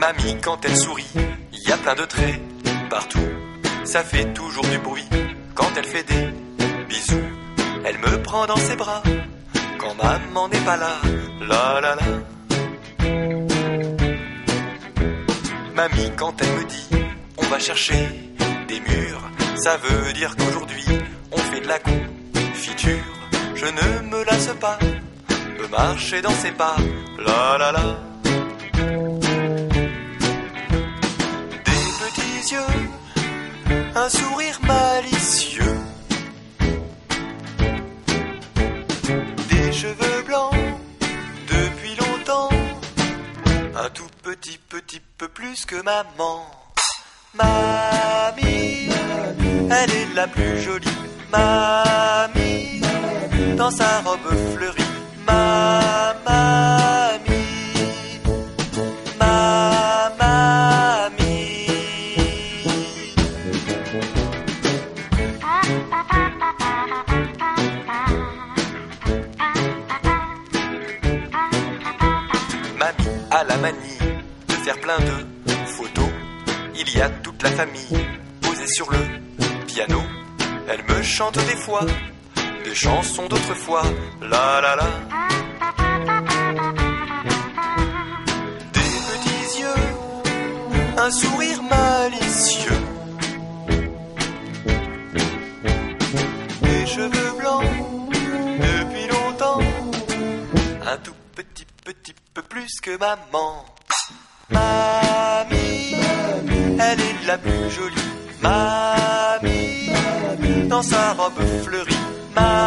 Mamie, quand elle sourit, y a plein de traits partout. Ça fait toujours du bruit quand elle fait des bisous. Elle me prend dans ses bras quand maman n'est pas là. La la la. Mamie, quand elle me dit on va chercher des murs, ça veut dire qu'aujourd'hui on fait de la confiture. Je ne me lasse pas de marcher dans ses pas. La la la. Des petits yeux, un sourire malicieux, des cheveux blancs depuis longtemps, un tout petit peu plus que maman. Mamie, elle est la plus jolie. Mamie, dans sa robe fleurie. Mamie, Mamie a la manie de faire plein de photos. Il y a toute la famille posée sur le piano. Elle me chante des fois des chansons d'autrefois. La la la. Des petits yeux, un sourire malicieux, des cheveux blancs depuis longtemps, un tout petit peu plus que maman. Mamie, elle est la plus jolie. Mamie, dans sa robe fleurie. Mamie,